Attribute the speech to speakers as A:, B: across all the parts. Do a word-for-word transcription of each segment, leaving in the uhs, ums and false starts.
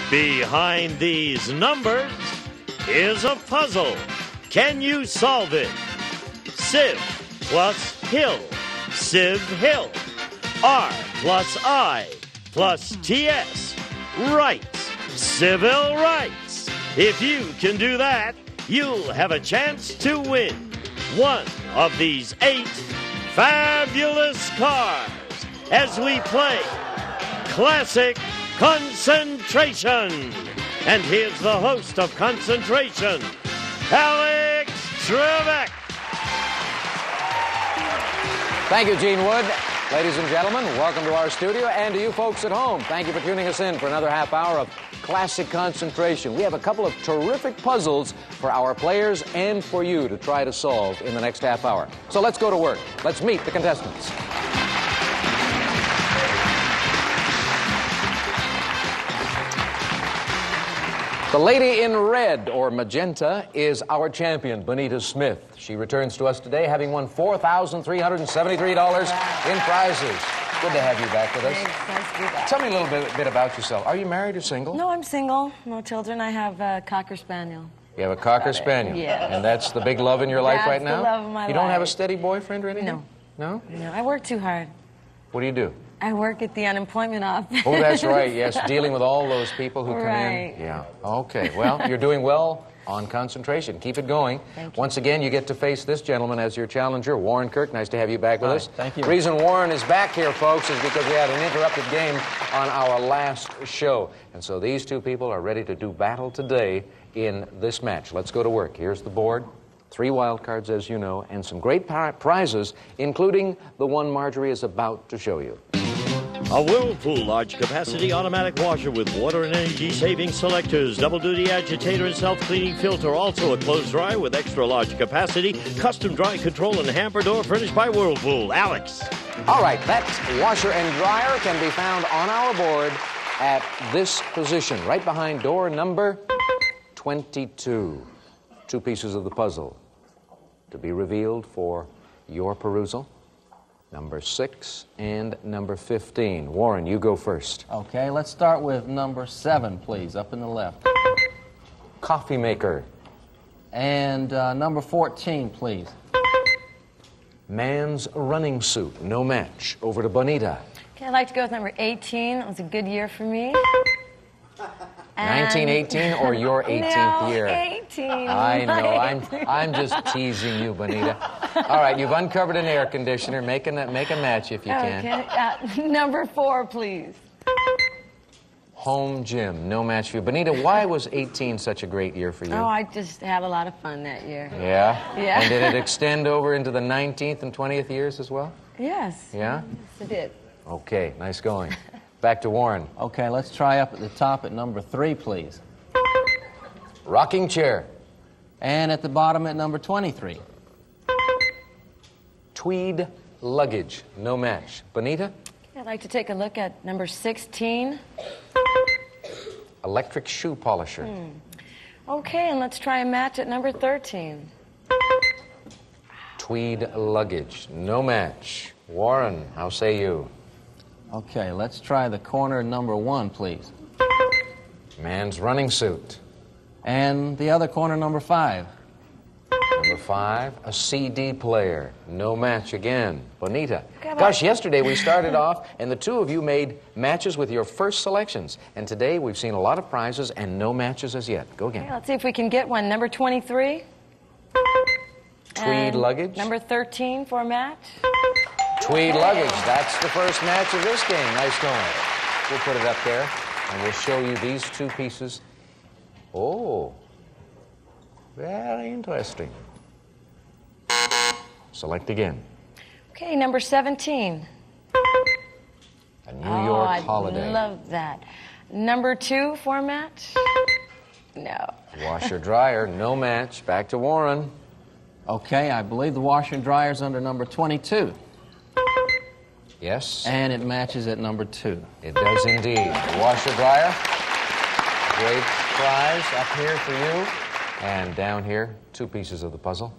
A: Behind these numbers is a puzzle. Can you solve it? Civ plus Hill, Civ Hill. R plus I plus T S. Rights, civil rights. If you can do that, you'll have a chance to win one of these eight fabulous cars as we play Classic Concentration. And here's the host of Concentration, Alex Trebek.
B: Thank you, Gene Wood. Ladies and gentlemen, welcome to our studio, and to you folks at home, thank you for tuning us in for another half hour of Classic Concentration. We have a couple of terrific puzzles for our players and for you to try to solve in the next half hour. So let's go to work. Let's meet the contestants. The lady in red, or magenta, is our champion, Bonita Smith. She returns to us today having won four thousand three hundred seventy-three dollars in prizes. Good to have you back with us.
C: Thanks. Nice to be back.
B: Tell me a little bit, bit about yourself. Are you married or single?
C: No, I'm single. No children. I have a Cocker Spaniel.
B: You have a Cocker Spaniel?
C: Yes.
B: And that's the big love in your life
C: That's
B: right now?
C: the love of my
B: You don't
C: life.
B: have a steady boyfriend or anything?
C: No.
B: No?
C: No, I work too hard.
B: What do you do?
C: I work at the unemployment office.
B: Oh, that's right, yes, dealing with all those people who come
C: Right.
B: in. Yeah, okay. Well, you're doing well on Concentration. Keep it going.
C: Thank you.
B: Once again, you get to face this gentleman as your challenger, Warren Kirk. Nice to have you back with
D: Hi,
B: us.
D: thank you.
B: The reason Warren is back here, folks, is because we had an interrupted game on our last show. And so these two people are ready to do battle today in this match. Let's go to work. Here's the board. Three wild cards, as you know, and some great pri- prizes, including the one Marjorie is about to show you.
A: A Whirlpool large-capacity automatic washer with water and energy-saving selectors, double-duty agitator and self-cleaning filter. Also a clothes dryer with extra large capacity, custom dry control and hamper door furnished by Whirlpool. Alex.
B: All right, that washer and dryer can be found on our board at this position, right behind door number twenty-two. Two pieces of the puzzle to be revealed for your perusal. Number six and number fifteen. Warren, you go first.
D: Okay, let's start with number seven, please, up in the left.
B: Coffee maker.
D: And uh, number fourteen, please.
B: Man's running suit. No match. Over to Bonita.
C: Okay, I'd like to go with number eighteen. It was a good year for me.
B: nineteen eighteen or your eighteenth
C: no,
B: year?
C: eighteen.
B: I know. I'm, I'm just teasing you, Bonita. All right, you've uncovered an air conditioner. Make a, make a match if you can.
C: Okay, uh, number four, please.
B: Home gym. No match for you. Bonita, why was eighteen such a great year for you?
C: Oh, I just had a lot of fun that year.
B: Yeah?
C: Yeah.
B: And did it extend over into the nineteenth and twentieth years as well?
C: Yes.
B: Yeah?
C: Yes, it did.
B: Okay, nice going. Back to Warren.
D: Okay, let's try up at the top at number three, please.
B: Rocking chair.
D: And at the bottom at number twenty-three.
B: Tweed luggage. No match. Bonita?
C: I'd like to take a look at number sixteen.
B: Electric shoe polisher.
C: Hmm. Okay, and let's try a match at number thirteen.
B: Tweed luggage. No match. Warren, how say you?
D: Okay, let's try the corner number one, please.
B: Man's running suit.
D: And the other corner number five.
B: Number five, a C D player. No match again. Bonita.
C: Come on.
B: Gosh, yesterday we started off, and the two of you made matches with your first selections. And today we've seen a lot of prizes and no matches as yet. Go again.
C: Okay, let's see if we can get one. Number twenty-three.
B: Tweed
C: And
B: luggage.
C: Number thirteen for a match.
B: Tweed luggage. That's the first match of this game. Nice going. We'll put it up there, and we'll show you these two pieces. Oh, very interesting. Select again.
C: Okay, number seventeen.
B: A New
C: oh,
B: York
C: I
B: holiday.
C: love that. Number two for a match. No.
B: Washer dryer. No match. Back to Warren.
D: Okay, I believe the washer and dryer's under number twenty-two.
B: Yes.
D: And it matches at number two.
B: It does indeed. The washer dryer. Great prize up here for you. And down here, two pieces of the puzzle.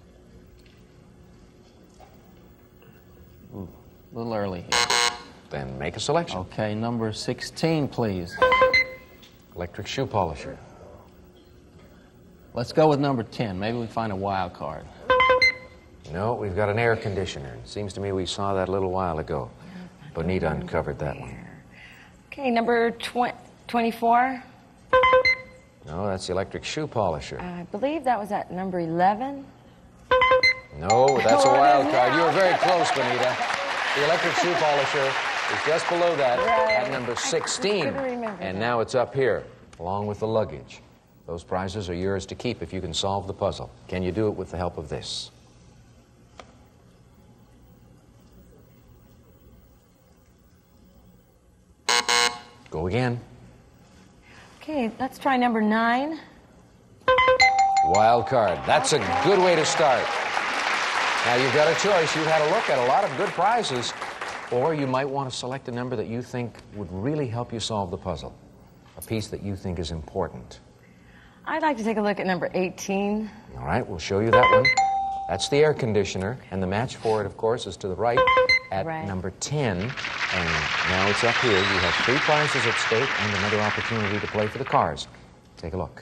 D: Ooh, a little early here.
B: Then make a selection.
D: Okay, number sixteen, please.
B: Electric shoe polisher.
D: Let's go with number ten. Maybe we find a wild card.
B: No, we've got an air conditioner. It seems to me we saw that a little while ago. Bonita uncovered that one.
C: Okay, number tw twenty-four.
B: No, that's the electric shoe polisher.
C: I believe that was at number eleven.
B: No, that's a
C: What
B: wild
C: is
B: card.
C: that?
B: You were very close, Bonita. The electric shoe polisher is just below that
C: Right.
B: at number sixteen.
C: couldn't remember
B: And
C: that.
B: now it's up here, along with the luggage. Those prizes are yours to keep if you can solve the puzzle. Can you do it with the help of this? Go again.
C: Okay, let's try number nine.
B: Wild card. That's a good way to start. Now, you've got a choice. You've had a look at a lot of good prizes, or you might want to select a number that you think would really help you solve the puzzle, a piece that you think is important.
C: I'd like to take a look at number eighteen.
B: All right, we'll show you that one. That's the air conditioner, and the match for it, of course, is to the right at
C: Right.
B: number ten. And now it's up here. You have three prizes at stake and another opportunity to play for the cars. Take a look.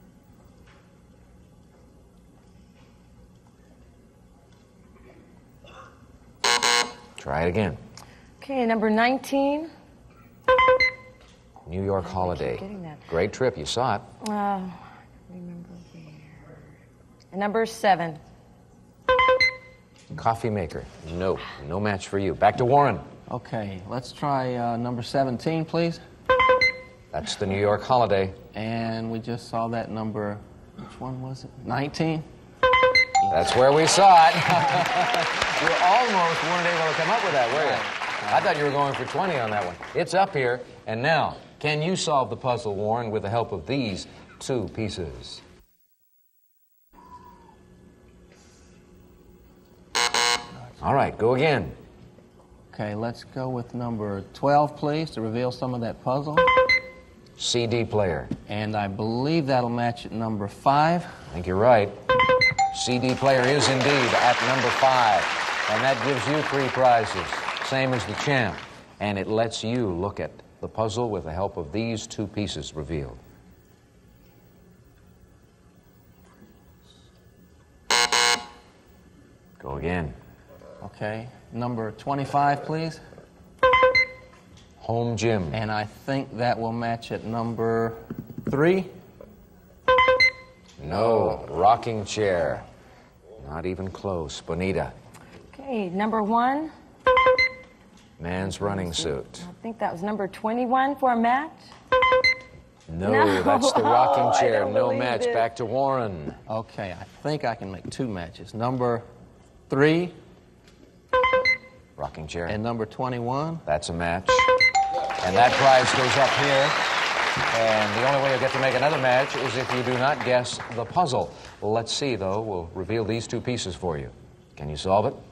B: Try it again.
C: Okay, number nineteen.
B: New York holiday.
C: getting that.
B: Great trip. You saw it.
C: Oh, remember where. And number seven.
B: Coffee maker. No. No match for you. Back to Warren.
D: Okay, let's try uh, number seventeen, please.
B: That's the New York holiday.
D: And we just saw that number, which one was it? nineteen?
B: That's where we saw it. You almost weren't able to come up with that, were you? I thought you were going for twenty on that one. It's up here. And now, can you solve the puzzle, Warren, with the help of these two pieces? All right, go again.
D: Okay, let's go with number twelve, please, to reveal some of that puzzle.
B: C D player.
D: And I believe that'll match at number five.
B: I think you're right. C D player is indeed at number five. And that gives you three prizes, same as the champ. And it lets you look at the puzzle with the help of these two pieces revealed. Go again.
D: Okay, number twenty-five, please.
B: Home gym.
D: And I think that will match at number three.
B: No, rocking chair. Not even close. Bonita.
C: Okay, number one.
B: Man's running suit.
C: I think that was number twenty-one for a match.
B: No,
C: No.
B: that's the
C: Oh,
B: rocking
C: I
B: chair.
C: don't
B: No
C: believe
B: match.
C: it.
B: Back to Warren.
D: Okay, I think I can make two matches. Number three
B: Rocking chair.
D: and number twenty-one.
B: That's a match. And that prize goes up here. And the only way you'll get to make another match is if you do not guess the puzzle. Well, let's see, though. We'll reveal these two pieces for you. Can you solve it?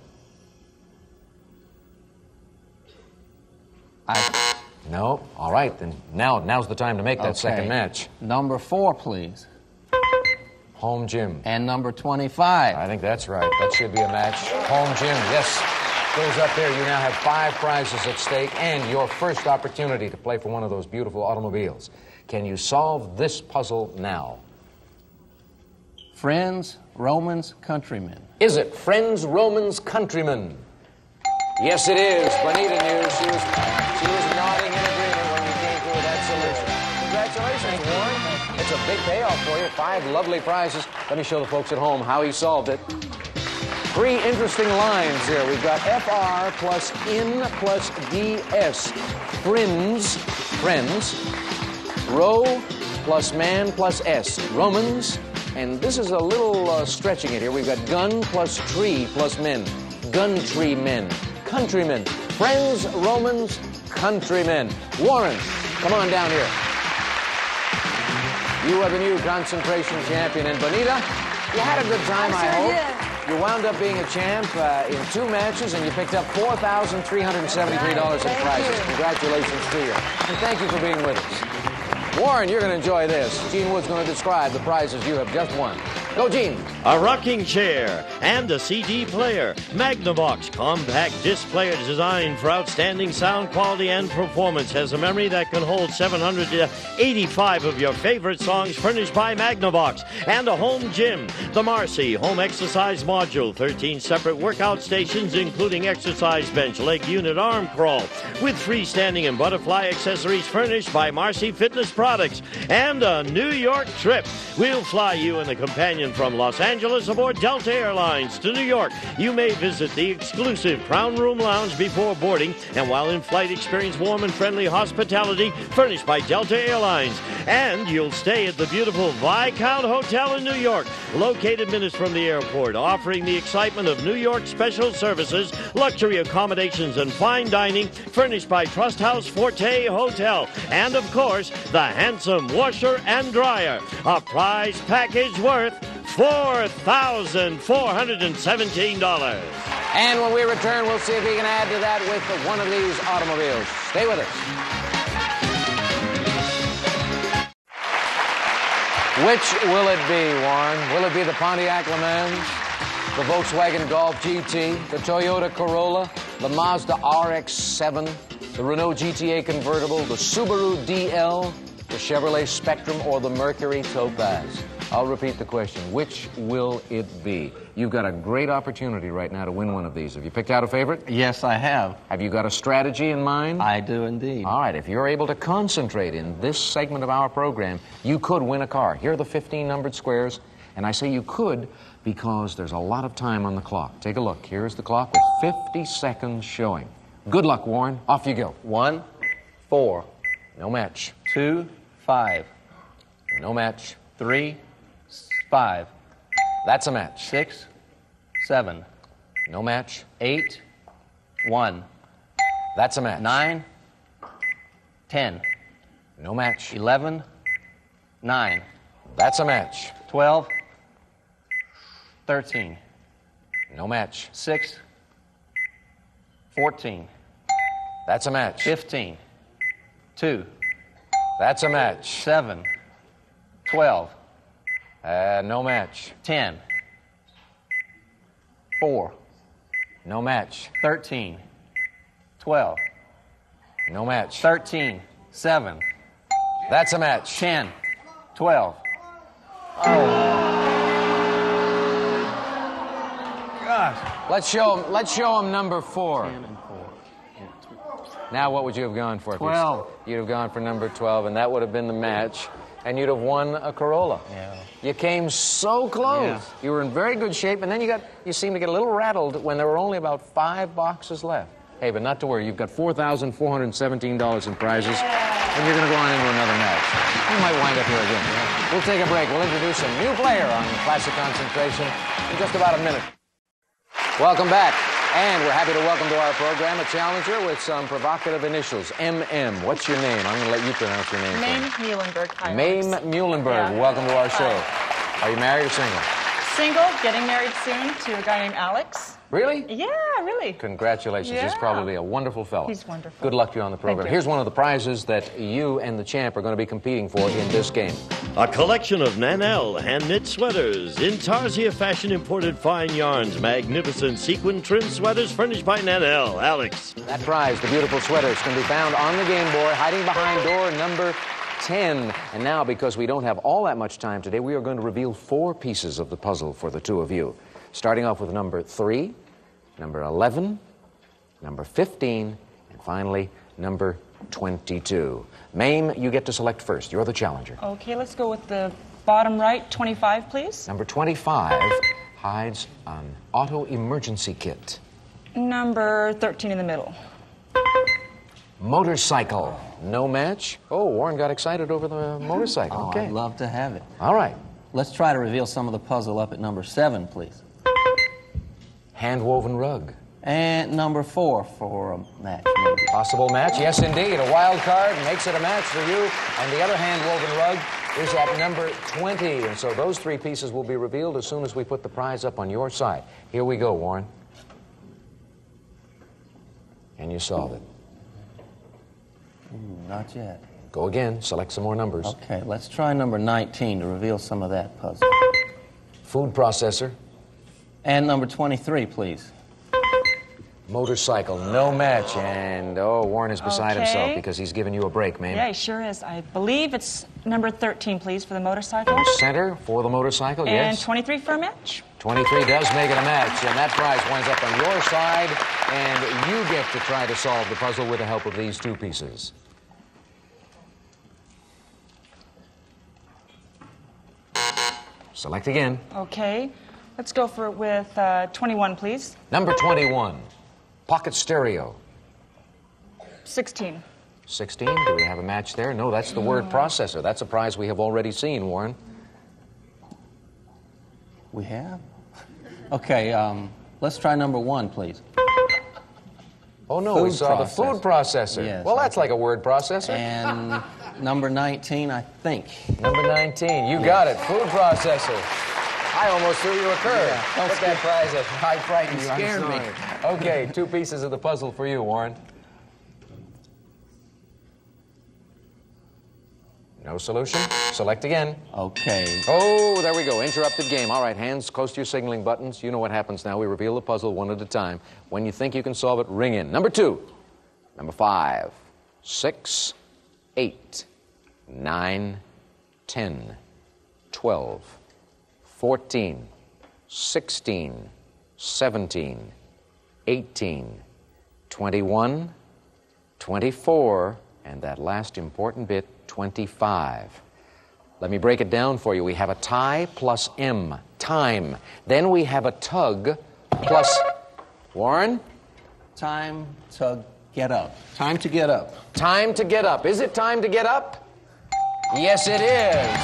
D: I,
B: No? All right, then now, now's the time to make that
D: okay.
B: second match.
D: Number four, please.
B: Home gym.
D: And number twenty-five.
B: I think that's right. That should be a match. Home gym, yes. Goes up there. You now have five prizes at stake and your first opportunity to play for one of those beautiful automobiles. Can you solve this puzzle now?
D: Friends, Romans, countrymen.
B: Is it Friends, Romans, Countrymen? Yes, it is. Bonita knew. She was, she was nodding in agreement when we came through with that solution. Congratulations, Warren. It's a big payoff for you. Five lovely prizes. Let me show the folks at home how he solved it. Three interesting lines here. We've got F R plus N plus D S. Friends, friends. Row plus man plus S. Romans. And this is a little uh, stretching it here. We've got gun plus tree plus men. Gun tree men. Countrymen. Friends, Romans, countrymen. Warren, come on down here. You are the new concentration champion. And Bonita, you had a good time, I,
C: I sure
B: hope.
C: did.
B: You wound up being a champ uh, in two matches, and you picked up four thousand three hundred seventy-three dollars in
C: Thank
B: prizes.
C: you.
B: Congratulations to you. And thank you for being with us. Warren, you're going to enjoy this. Gene Wood's going to describe the prizes you have just won. Go, Gene.
A: a rocking chair, and a C D player. Magnavox compact disc player designed for outstanding sound quality and performance. Has a memory that can hold seven hundred eighty-five of your favorite songs, furnished by Magnavox. And a home gym, the Marcy Home Exercise Module. thirteen separate workout stations, including exercise bench, leg unit, arm crawl, with freestanding and butterfly accessories, furnished by Marcy Fitness Products. And a New York trip. We'll fly you and the companion from Los Angeles aboard Delta Airlines to New York. You may visit the exclusive Crown Room Lounge before boarding, and while in flight, experience warm and friendly hospitality furnished by Delta Airlines. And you'll stay at the beautiful Viscount Hotel in New York, located minutes from the airport, offering the excitement of New York special services, luxury accommodations, and fine dining, furnished by Trust House Forte Hotel. And of course, the handsome washer and dryer, a prize package worth four thousand four hundred seventeen dollars.
B: And when we return, we'll see if we can add to that with one of these automobiles. Stay with us. Which will it be, Warren? Will it be the Pontiac LeMans, the Volkswagen Golf G T, the Toyota Corolla, the Mazda R X seven, the Renault G T A convertible, the Subaru D L, the Chevrolet Spectrum, or the Mercury Topaz? I'll repeat the question. Which will it be? You've got a great opportunity right now to win one of these. Have you picked out a favorite?
D: Yes, I have.
B: Have you got a strategy in mind?
D: I do indeed.
B: All right, if you're able to concentrate in this segment of our program, you could win a car. Here are the fifteen numbered squares, and I say you could because there's a lot of time on the clock. Take a look. Here's the clock with fifty seconds showing. Good luck, Warren. Off you go.
D: One, four.
B: No match.
D: Two, five.
B: No match.
D: Three, five.
B: That's a match.
D: Six, seven.
B: No match.
D: Eight, one.
B: That's a match.
D: Nine, ten.
B: No match.
D: Eleven, nine.
B: That's a match.
D: Twelve, thirteen.
B: No match.
D: Six, fourteen.
B: That's a match.
D: Fifteen. Two.
B: That's a match.
D: Seven. Twelve.
B: Uh, no match.
D: Ten. Four.
B: No match.
D: Thirteen. Twelve.
B: No match.
D: Thirteen. Seven.
B: That's a match.
D: Ten. Twelve. Gosh.
B: Let's show him. Let's show him number four.
D: Ten and four.
B: Now, what would you have gone for?
D: Twelve.
B: You'd have gone for number twelve, and that would have been the match, and you'd have won a Corolla.
D: Yeah.
B: You came so close.
D: Yeah.
B: You were in very good shape, and then you got you seemed to get a little rattled when there were only about five boxes left. Hey, but not to worry. You've got four thousand four hundred seventeen dollars in prizes, and you're going to go on into another match. You might wind up here again. We'll take a break. We'll introduce a new player on Classic Concentration in just about a minute. Welcome back. And we're happy to welcome to our program a challenger with some provocative initials. M M. What's your name? I'm going to let you pronounce your name.
E: Mame Muhlenberg. Hi,
B: Mame
E: Alex.
B: Muhlenberg.
E: Yeah.
B: Welcome to our show.
E: Hi.
B: Are you married or single?
E: Single, getting married soon to a guy named Alex.
B: Really?
E: Yeah, really.
B: Congratulations. He's
E: Yeah.
B: probably a wonderful fellow.
E: He's wonderful.
B: Good luck to you on the program.
E: you.
B: Here's one of the prizes that you and the champ are going to be competing for in this game.
A: A collection of Nanelle hand-knit sweaters. Intarsia Fashion imported fine yarns. Magnificent sequin trim sweaters furnished by Nanelle. Alex.
B: That prize, the beautiful sweaters, can be found on the Game Boy, hiding behind door number ten. And now, because we don't have all that much time today, we are going to reveal four pieces of the puzzle for the two of you. Starting off with number three, number eleven, number fifteen, and finally, number twenty-two. Mame, you get to select first. You're the challenger.
E: Okay, let's go with the bottom right, twenty-five, please.
B: Number twenty-five hides an auto emergency kit.
E: Number thirteen in the middle.
B: Motorcycle. No match. Oh, Warren got excited over the motorcycle.
D: Oh,
B: Okay.
D: I'd love to have it.
B: All right.
D: Let's try to reveal some of the puzzle up at number seven, please.
B: Hand-woven rug.
D: And number four for a match, maybe.
B: Possible match? Yes, indeed. A wild card makes it a match for you. And the other hand-woven rug is at number twenty. And so those three pieces will be revealed as soon as we put the prize up on your side. Here we go, Warren. And you solve it.
D: Ooh, not yet.
B: Go again. Select some more numbers.
D: Okay, let's try number nineteen to reveal some of that puzzle.
B: Food processor.
D: And number twenty-three, please.
B: Motorcycle, no match. And, oh, Warren is beside
E: Okay.
B: himself because he's giving you a break, ma'am.
E: Yeah, he sure is. I believe it's number thirteen, please, for the motorcycle.
B: Center for the motorcycle,
E: And
B: yes.
E: twenty-three for a match.
B: twenty-three does make it a match, and that prize winds up on your side, and you get to try to solve the puzzle with the help of these two pieces. Select again.
E: Okay. Let's go for with uh, twenty-one, please.
B: Number twenty-one, pocket stereo.
E: sixteen.
B: sixteen, do we have a match there? No, that's the word processor. That's a prize we have already seen, Warren.
D: We have? Okay, um, let's try number one, please.
B: Oh, no, we
D: Food
B: saw the
D: processor.
B: food processor.
D: Yes,
B: well, that's
D: okay.
B: like a word processor.
D: And number nineteen, I think.
B: Number nineteen, you got it, food processor. I almost threw you a curve.
D: Yeah, don't
B: Put that prize up.
D: I frightened you. I'm
B: Scared me.
D: sorry.
B: Okay, two pieces of the puzzle for you, Warren. No solution? Select again.
D: Okay.
B: Oh, there we go. Interrupted game. All right, hands close to your signaling buttons. You know what happens now. We reveal the puzzle one at a time. When you think you can solve it, ring in. Number two, number five, six, eight, nine, ten, twelve, fourteen, sixteen, seventeen, eighteen, twenty-one, twenty-four, and that last important bit, twenty-five. Let me break it down for you. We have a tie plus M, time. Then we have a tug plus, Warren?
D: Time to get up. Time to get up.
B: Time to get up. Is it time to get up? Yes, it is.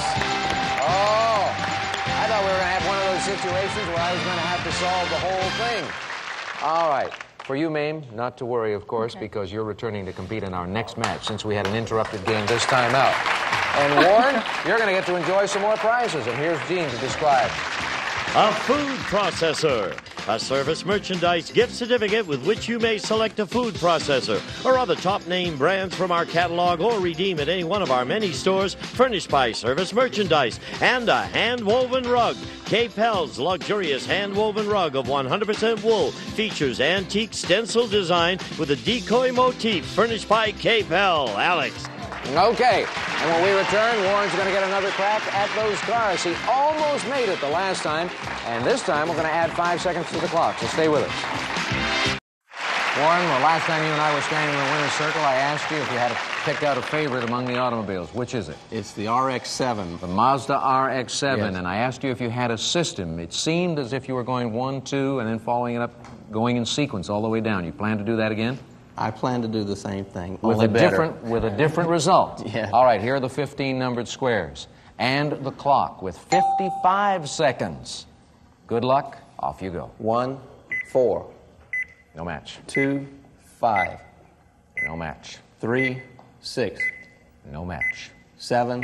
B: Oh, I thought we were going to have one of those situations where I was going to have to solve the whole thing. All right. For you, Mame, not to worry, of course,
C: Okay.
B: because you're returning to compete in our next match since we had an interrupted game this time out. And Warren, you're going to get to enjoy some more prizes. And here's Gene to describe.
A: A food processor, a service merchandise gift certificate with which you may select a food processor or other top name brands from our catalog or redeem at any one of our many stores furnished by Service Merchandise, and a hand-woven rug. K. Pell's luxurious hand-woven rug of one hundred percent wool features antique stencil design with a decoy motif furnished by K. Pell. Alex.
B: Okay, and when we return, Warren's going to get another crack at those cars. He almost made it the last time, and this time we're going to add five seconds to the clock, so stay with us. Warren, the last time you and I were standing in the winner's circle, I asked you if you had picked out a favorite among the automobiles. Which is it?
D: It's the R X seven.
B: The Mazda R X seven,
D: Yes.
B: and I asked you if you had a system. It seemed as if you were going one, two, and then following it up, going in sequence all the way down. You plan to do that again?
D: I plan to do the same thing,
B: With
D: only
B: a
D: better.
B: different, with a different result.
D: Yeah.
B: All right, here are the fifteen numbered squares. And the clock with fifty-five seconds. Good luck. Off you go.
D: One, four,
B: No match.
D: two, five,
B: No match.
D: three, six,
B: No match.
D: seven,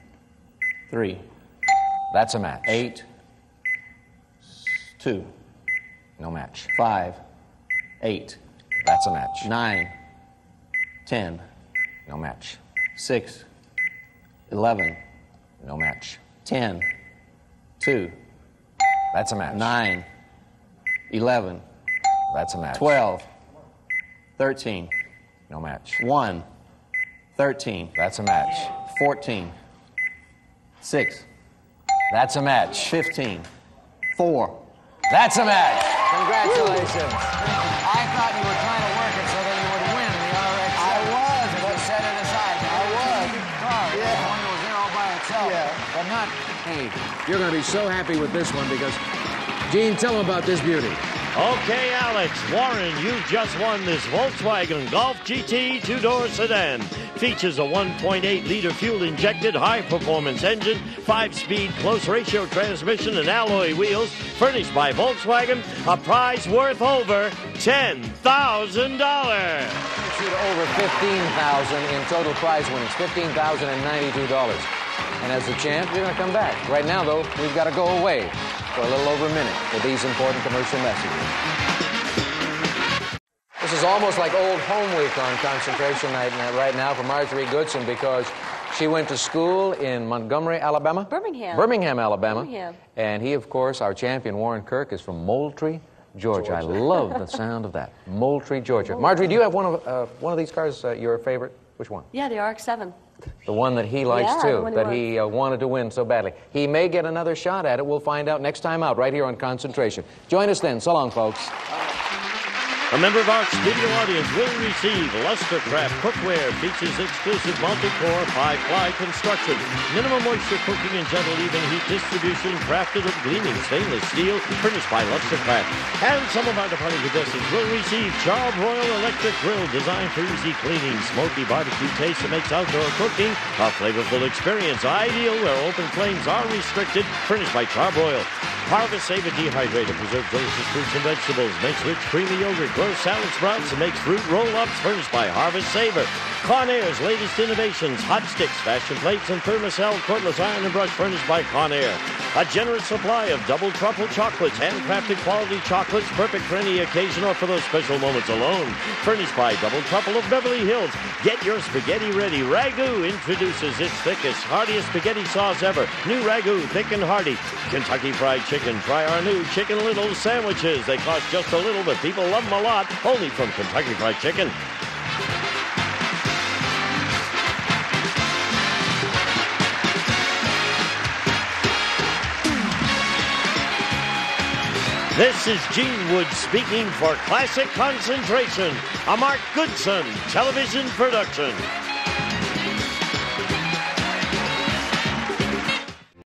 D: three,
B: That's a match.
D: eight, two,
B: No match.
D: five, eight,
B: That's a match.
D: nine, ten,
B: No match.
D: six, eleven,
B: No match.
D: ten, two,
B: That's a match.
D: nine, eleven,
B: That's a match.
D: twelve, thirteen,
B: No match.
D: one, thirteen,
B: That's a match.
D: fourteen, six,
B: That's a match.
D: fifteen, four.
B: That's a match. Congratulations. I thought you were trying to work it so that you would win the R X. I was. But you set it aside. I was. Yeah. The one that was there all by itself.
D: Yeah.
B: But not. Hey, you're going to be so happy with this one because, Gene, tell them about this beauty.
A: Okay, Alex, Warren, you just won this Volkswagen Golf G T two-door sedan. Features a one point eight liter fuel-injected high-performance engine, five-speed close-ratio transmission, and alloy wheels, furnished by Volkswagen, a prize worth over ten thousand dollars.
B: Gets you to over fifteen thousand dollars in total prize winnings, fifteen thousand ninety-two dollars. And as the champ, you're going to come back. Right now, though, we've got to go away for a little over a minute with these important commercial messages. This is almost like old home week on Concentration Night right now for Marjorie Goodson, because she went to school in Montgomery, Alabama?
F: Birmingham.
B: Birmingham, Alabama.
F: Birmingham.
B: And he, of course, our champion, Warren Kirk, is from Moultrie, Georgia. Georgia. I love the sound of that. Moultrie, Georgia. Marjorie, do you have one of, uh, one of these cars, uh, your favorite? Which one?
F: Yeah, the R X seven.
B: The one that he likes,
F: yeah,
B: too,
F: the one
B: that he uh, wanted to win so badly. He may get another shot at it. We'll find out next time out, right here on Concentration. Join us then. So long, folks.
A: A member of our studio audience will receive Lustercraft Cookware. Features exclusive multi-core five-ply construction. Minimum moisture cooking and gentle even heat distribution. Crafted of gleaming stainless steel. Furnished by Lustercraft. And some of our departing contestants will receive Char-Broil Electric Grill. Designed for easy cleaning. Smoky barbecue taste that makes outdoor cooking a flavorful experience. Ideal where open flames are restricted. Furnished by Char-Broil. Harvest Saver Dehydrator preserves delicious fruits and vegetables, makes rich creamy yogurt, grows salad sprouts, and makes fruit roll-ups, furnished by Harvest Saver. Conair's latest innovations, hot sticks, fashion plates, and Thermacell cordless iron and brush, furnished by Conair. A generous supply of double truffle chocolates, handcrafted quality chocolates, perfect for any occasion or for those special moments alone. Furnished by Double Truffle of Beverly Hills. Get your spaghetti ready. Ragu introduces its thickest, heartiest spaghetti sauce ever. New Ragu, thick and hearty. Kentucky Fried Chicken. Try our new Chicken Little sandwiches. They cost just a little, but people love them a lot. Only from Kentucky Fried Chicken. This is Gene Wood speaking for Classic Concentration, a Mark Goodson television production.